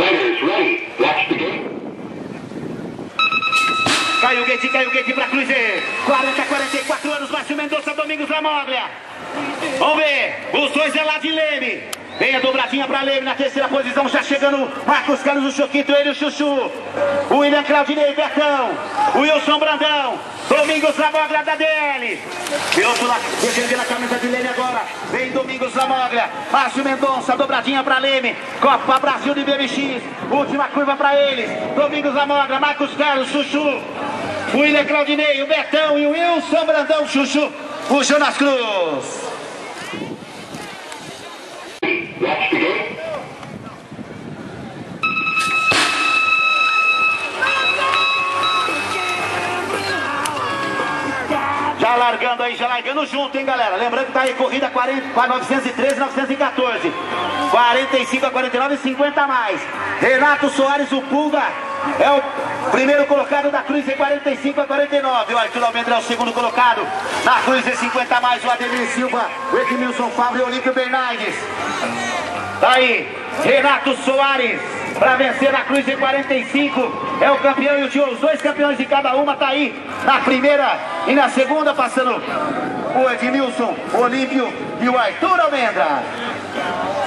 Fighters ready. Watch the game. Caiu o gate pra Cruzeiro. 40, 44 anos, Márcio Mendonça, Domingos Lamoglia. Vamos ver, os dois é lá de Leme. Vem a dobradinha pra Leme na terceira posição. Já chegando Marcos Carlos, o Choquito, ele, o Chuchu. O William Claudinei, Betão. O Wilson Brandão. Domingos Lamoglia da DL. Piloto lá, defendendo a camisa de Leme agora. Vem Domingos Lamoglia. Márcio Mendonça, dobradinha pra Leme. Copa Brasil de BMX. Última curva pra eles. Domingos Lamoglia, Marcos Carlos, Chuchu. O William Claudinei, o Betão e o Wilson Brandão, Chuchu. O Jonas Cruz. Watch the game. Já largando aí, já largando junto, hein, galera. Lembrando que tá aí corrida 913 e 914. 45 a 49 e 50 a mais. Renato Soares, o Pulga, é o primeiro colocado da Cruz em 45 a 49. O Arthur Almendra é o segundo colocado. Na Cruz em 50 a mais, o Ademir Silva, o Edmilson Fábio e o Olímpio Bernardes. Tá aí, Renato Soares, para vencer a Cruz em 45. É o campeão e os dois campeões de cada uma. Tá aí na primeira e na segunda, passando o Edmilson, o Olímpio e o Arthur Almendra.